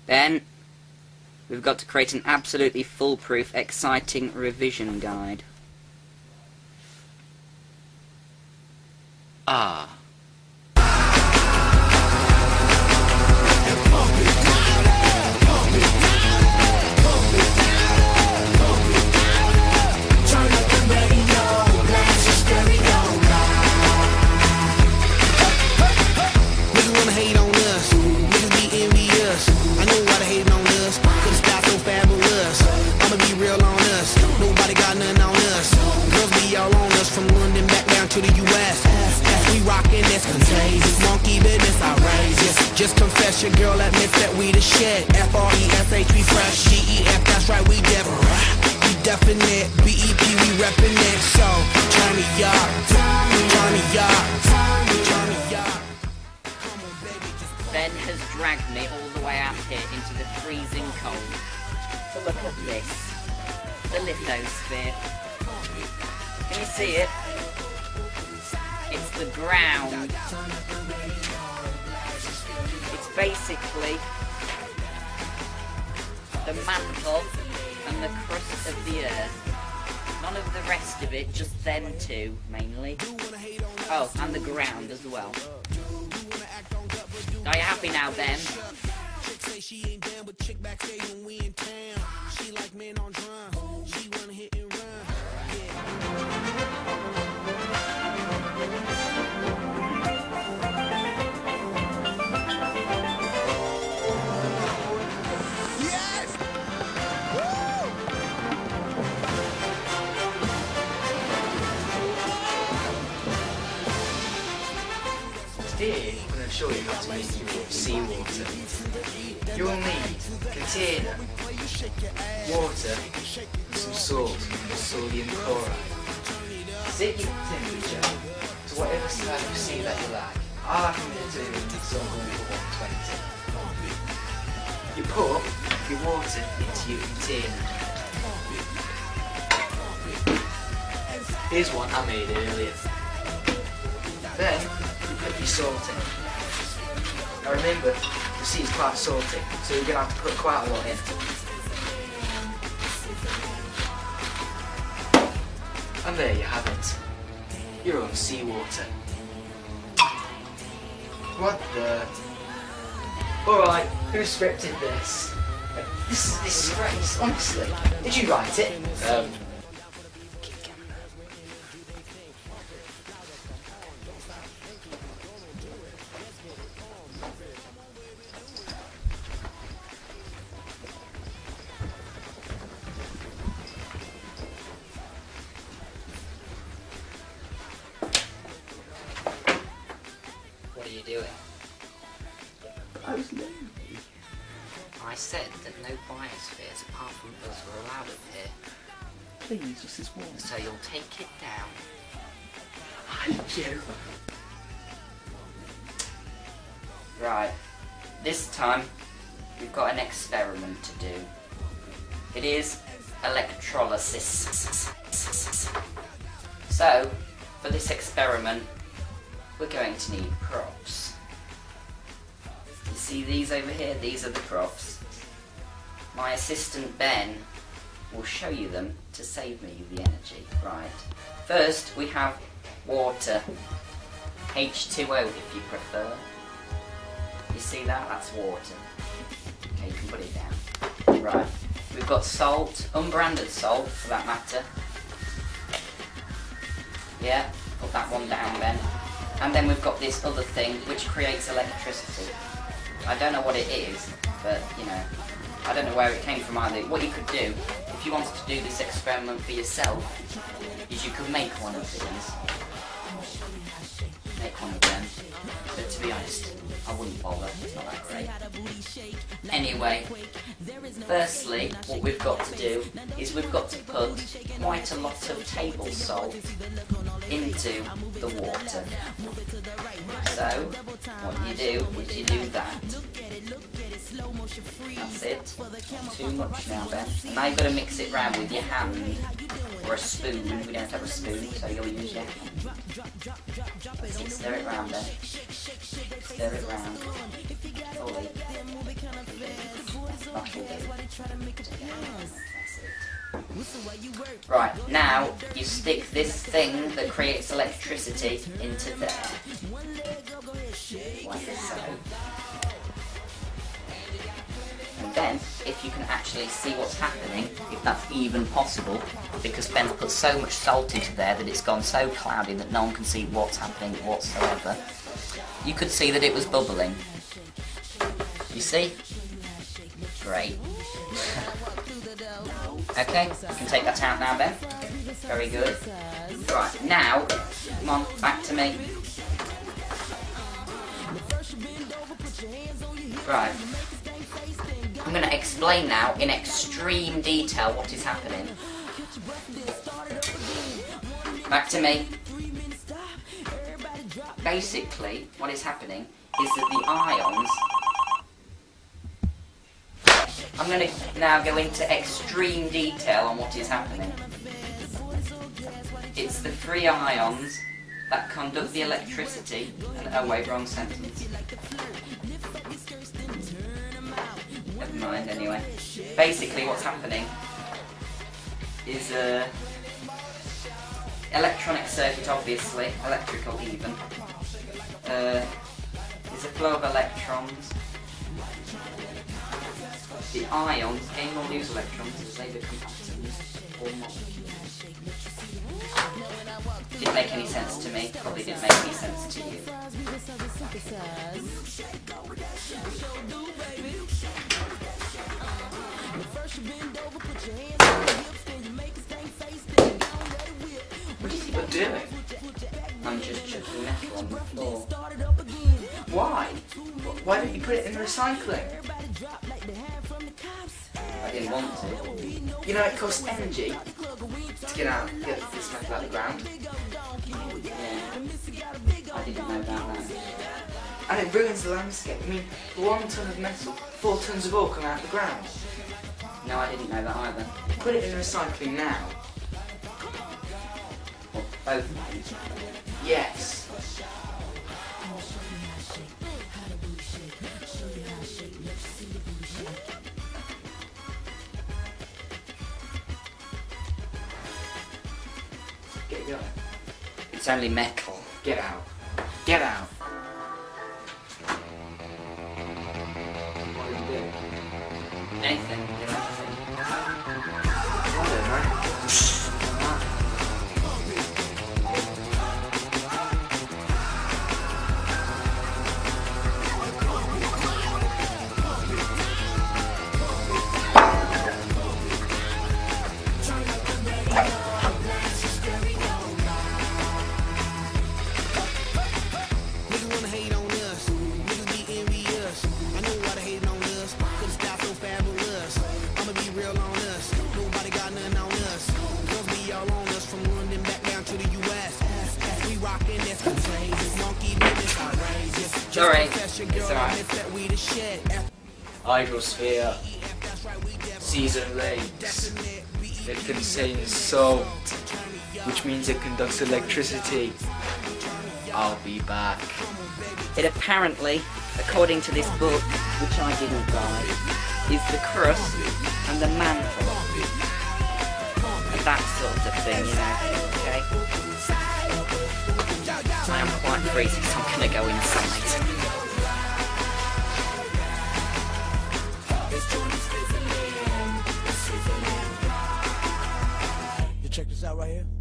Then we've got to create an absolutely foolproof, exciting revision guide. Ah. Just confess your girl admits that we the shit. F-R-E-S-H, we fresh. G-E-F, that's right, we different. We definite. B-E-P, we reppin' it. So, turn me up, turn me up, turn me up. Ben has dragged me all the way out here into the freezing cold to look at this. The lithosphere. Can you see it? It's the ground. It's basically the mantle and the crust of the earth. None of the rest of it, just them two, mainly. Oh, and the ground as well. Are you happy now, Ben? Today, I'm going to show you how to make your seawater. You'll need a container, water, and some salt or sodium chloride. Set your temperature to whatever type of sea that you like. I like it to so I'm going for 120. You put your water into your container. Here's one I made earlier. Then put your salt in. Now remember, the sea is quite salty, so you're going to have to put quite a lot in. And there you have it. Your own seawater. What the? Alright, who scripted this? This is disgrace, honestly. Did you write it? What are you doing? I was lazy. I said that no biospheres apart from us were allowed up here. Please, just this one. So you'll take it down. I you. Right. This time, we've got an experiment to do. It is electrolysis. So, for this experiment, we're going to need props. You see these over here? These are the props. My assistant Ben will show you them to save me the energy. Right. First, we have water. H2O if you prefer. You see that? That's water. Okay, you can put it down. Right. We've got salt, unbranded salt for that matter. Yeah, put that one down, Ben. And then we've got this other thing which creates electricity. I don't know what it is, but you know, I don't know where it came from either. What you could do, if you wanted to do this experiment for yourself, is you could make one of these. Make one of them. But to be honest, I wouldn't bother, it's not that great. Anyway, firstly, what we've got to do is we've got to put quite a lot of table salt into the water. So, what you do is you do that. That's it. Not too much now, Ben. And now you've got to mix it round with your hand. or a spoon. We don't have a spoon, so you'll use your hand. Stir it round then. Stir it round. Fully. That will do. Right, now you stick this thing that creates electricity into there. Like so. And then, if you can actually see what's happening, if that's even possible, because Ben's put so much salt into there that it's gone so cloudy that no one can see what's happening whatsoever, you could see that it was bubbling. You see? Great. Okay, you can take that out now, Ben. Very good. Right, now, come on, back to me. Right. I'm going to explain now in extreme detail what is happening. Back to me. Basically, what is happening is that the ions... I'm going to now go into extreme detail on what is happening. It's the free ions that conduct the electricity... Oh wait, wrong sentence. Never mind, anyway. Basically what's happening is electronic circuit, obviously, electrical even. There's a flow of electrons. The ions gain or lose electrons as they become atoms or molecules. Didn't make any sense to me, probably didn't make any sense to you. What do you think you're doing? I'm just chucking metal on the floor. Why? Why don't you put it in recycling? I didn't want to. You know it costs energy to get this metal out of the ground. Yeah. I didn't know about that. And it ruins the landscape. I mean, 1 ton of metal, 4 tons of ore come out of the ground. No, I didn't know that either. Put it in recycling now. Well, both ways. Yes. Get going. It's only metal. Get out. Get out. What are you doing? Anything. You know, I don't know. Sorry, it's alright. Hydrosphere, season lakes. It contains salt, which means it conducts electricity. I'll be back. It apparently, according to this book, which I didn't buy, is the crust and the mantle. And that sort of thing, you know, okay? I am quite freezing, so I'm going to go inside. You check this out right here.